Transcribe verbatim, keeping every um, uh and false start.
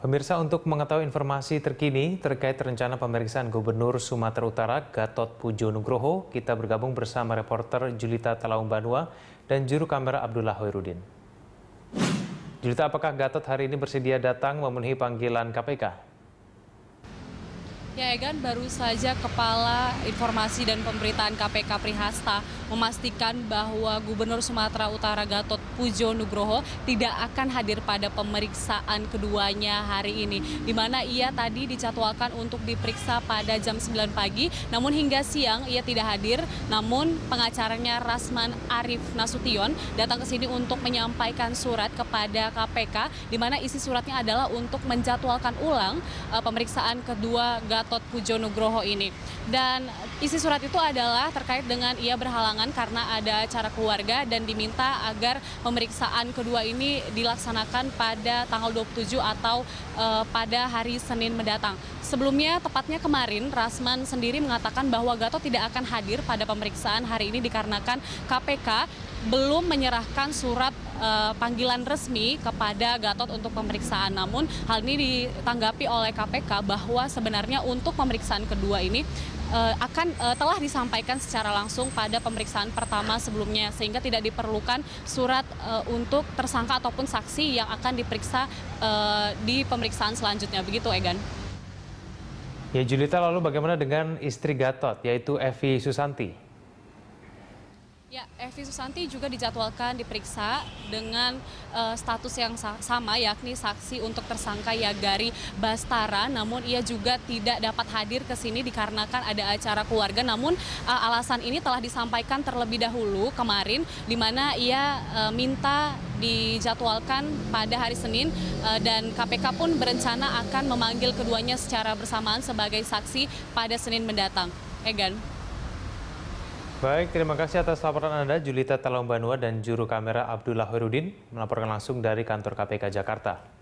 Pemirsa, untuk mengetahui informasi terkini terkait rencana pemeriksaan Gubernur Sumatera Utara Gatot Pujo Nugroho, kita bergabung bersama reporter Julita Talaumbanua dan juru kamera Abdullah Hoirudin. Julita, apakah Gatot hari ini bersedia datang memenuhi panggilan K P K? Ya, Egan, baru saja Kepala Informasi dan Pemberitaan K P K Prihasta memastikan bahwa Gubernur Sumatera Utara Gatot Pujo Nugroho tidak akan hadir pada pemeriksaan keduanya hari ini, di mana ia tadi dijadwalkan untuk diperiksa pada jam sembilan pagi, namun hingga siang ia tidak hadir. Namun pengacaranya Rasman Arif Nasution datang ke sini untuk menyampaikan surat kepada K P K, di mana isi suratnya adalah untuk menjadwalkan ulang uh, pemeriksaan kedua Gatot Pujo Nugroho ini. Dan isi surat itu adalah terkait dengan ia berhalangan karena ada acara keluarga dan diminta agar pemeriksaan kedua ini dilaksanakan pada tanggal dua puluh tujuh atau uh, pada hari Senin mendatang. Sebelumnya, tepatnya kemarin, Rasman sendiri mengatakan bahwa Gatot tidak akan hadir pada pemeriksaan hari ini dikarenakan K P K belum menyerahkan surat uh, panggilan resmi kepada Gatot untuk pemeriksaan. Namun hal ini ditanggapi oleh K P K bahwa sebenarnya untuk pemeriksaan kedua ini uh, akan uh, telah disampaikan secara langsung pada pemeriksaan pertama sebelumnya, sehingga tidak diperlukan surat uh, untuk tersangka ataupun saksi yang akan diperiksa uh, di pemeriksaan selanjutnya. Begitu, Egan. Ya, Julita, lalu bagaimana dengan istri Gatot, yaitu Evi Susanti? Ya, Evi Susanti juga dijadwalkan diperiksa dengan uh, status yang sa sama, yakni saksi untuk tersangka Yagari Bastara. Namun ia juga tidak dapat hadir ke sini dikarenakan ada acara keluarga. Namun uh, alasan ini telah disampaikan terlebih dahulu kemarin, di mana ia uh, minta dijadwalkan pada hari Senin, uh, dan K P K pun berencana akan memanggil keduanya secara bersamaan sebagai saksi pada Senin mendatang. Egan. Baik, terima kasih atas laporan Anda, Julita Talaumbanua dan juru kamera Abdullah Hoirudin melaporkan langsung dari kantor K P K Jakarta.